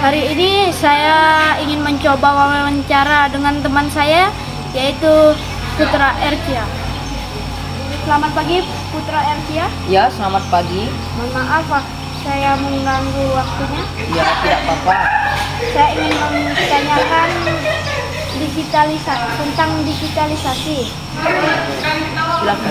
Hari ini saya ingin mencoba wawancara dengan teman saya, yaitu Putra Ercia. Selamat pagi, Putra Ercia. Ya, selamat pagi. Mohon maaf, Pak, saya mengganggu waktunya. Ya, tidak apa-apa. Saya ingin menanyakan tentang digitalisasi. Silakan.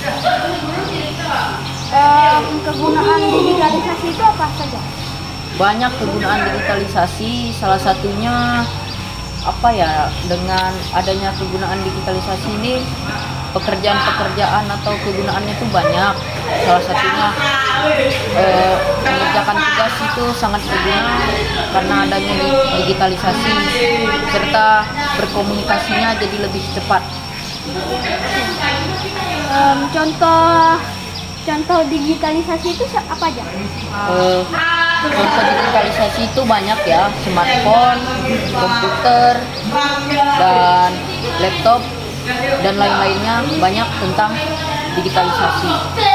Kegunaan digitalisasi itu apa saja? Banyak kegunaan digitalisasi, salah satunya dengan adanya kegunaan digitalisasi ini pekerjaan-pekerjaan atau kegunaannya itu banyak. Salah satunya mengerjakan tugas itu sangat berguna karena adanya digitalisasi, serta berkomunikasinya jadi lebih cepat. Contoh digitalisasi itu apa aja? Contoh digitalisasi itu banyak ya, smartphone, komputer, dan laptop, dan lain-lainnya banyak tentang digitalisasi.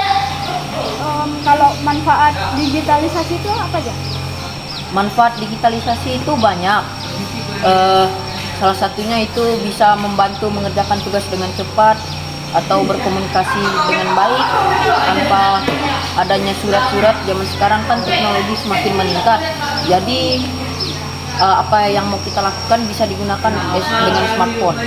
Kalau manfaat digitalisasi itu apa aja? Manfaat digitalisasi itu banyak. Salah satunya itu bisa membantu mengerjakan tugas dengan cepat atau berkomunikasi dengan baik tanpa adanya surat-surat. Zaman sekarang kan teknologi semakin meningkat, jadi apa yang mau kita lakukan bisa digunakan dengan smartphone.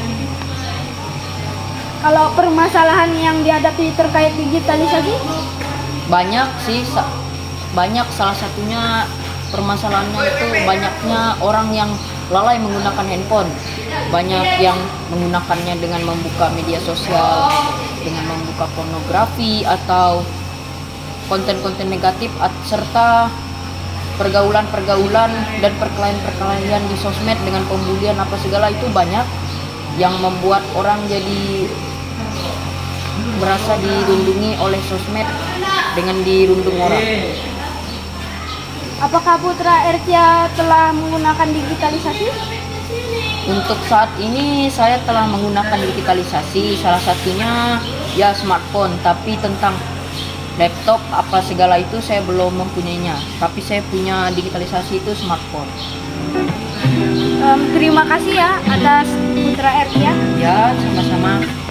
Kalau permasalahan yang dihadapi terkait digitalisasi? Banyak sih, banyak. Salah satunya permasalahannya itu banyaknya orang yang lalai menggunakan handphone. Banyak yang menggunakannya dengan membuka media sosial, dengan membuka pornografi atau konten-konten negatif, serta pergaulan-pergaulan dan perkelahian-perkelahian di sosmed dengan pembulian apa segala itu banyak yang membuat orang jadi merasa dirundungi oleh sosmed dengan dirundung orang. Apakah Putra Ercia telah menggunakan digitalisasi? Untuk saat ini saya telah menggunakan digitalisasi, salah satunya ya smartphone, tapi tentang laptop apa segala itu saya belum mempunyainya, tapi saya punya digitalisasi itu smartphone. Terima kasih ya atas Putra Ercia. Ya, sama-sama.